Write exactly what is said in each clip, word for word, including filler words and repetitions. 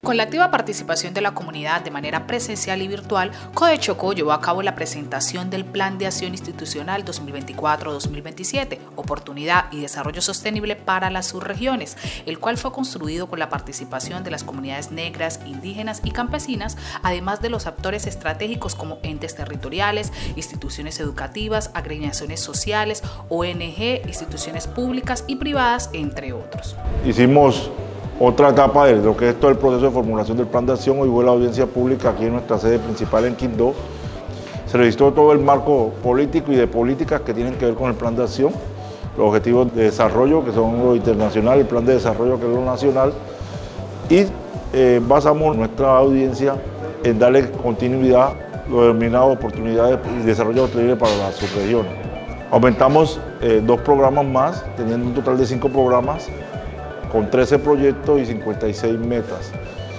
Con la activa participación de la comunidad de manera presencial y virtual, Codechocó llevó a cabo la presentación del Plan de Acción Institucional dos mil veinticuatro a dos mil veintisiete, Oportunidad y Desarrollo Sostenible para las subregiones, el cual fue construido con la participación de las comunidades negras, indígenas y campesinas, además de los actores estratégicos como entes territoriales, instituciones educativas, agremiaciones sociales, O N G, instituciones públicas y privadas, entre otros. Hicimos otra etapa de lo que es todo el proceso de formulación del plan de acción. Hoy fue la audiencia pública aquí en nuestra sede principal en Quindó. Se registró todo el marco político y de políticas que tienen que ver con el plan de acción, los objetivos de desarrollo que son lo internacional, el plan de desarrollo que es lo nacional, y eh, basamos nuestra audiencia en darle continuidad a lo denominado oportunidades y desarrollo sostenible para las subregiones. Aumentamos eh, dos programas más, teniendo un total de cinco programas, con trece proyectos y cincuenta y seis metas.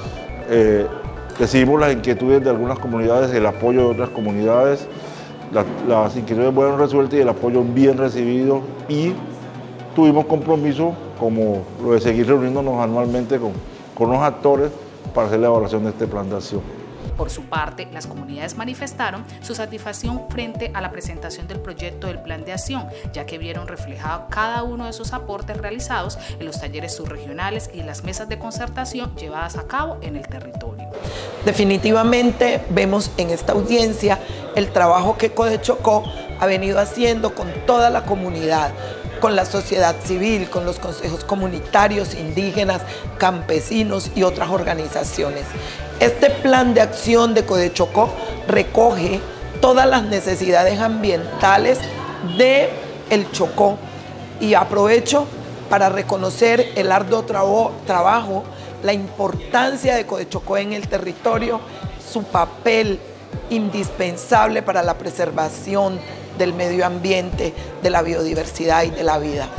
Eh, recibimos las inquietudes de algunas comunidades, el apoyo de otras comunidades, la, las inquietudes fueron resueltas y el apoyo bien recibido, y tuvimos compromiso como lo de seguir reuniéndonos anualmente con, con los actores para hacer la evaluación de este plan de acción. Por su parte, las comunidades manifestaron su satisfacción frente a la presentación del proyecto del Plan de Acción, ya que vieron reflejado cada uno de sus aportes realizados en los talleres subregionales y en las mesas de concertación llevadas a cabo en el territorio. Definitivamente vemos en esta audiencia el trabajo que Codechocó ha venido haciendo con toda la comunidad, con la sociedad civil, con los consejos comunitarios, indígenas, campesinos y otras organizaciones. Este plan de acción de Codechocó recoge todas las necesidades ambientales de el Chocó, y aprovecho para reconocer el arduo trabo, trabajo, la importancia de Codechocó en el territorio, su papel indispensable para la preservación del medio ambiente, de la biodiversidad y de la vida.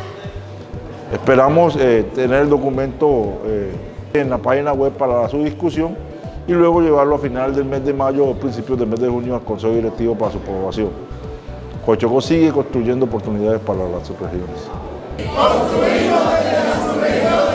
Esperamos eh, tener el documento eh, en la página web para su discusión y luego llevarlo a final del mes de mayo o principios del mes de junio al Consejo Directivo para su aprobación. Codechocó sigue construyendo oportunidades para las subregiones. Construimos en la subregión.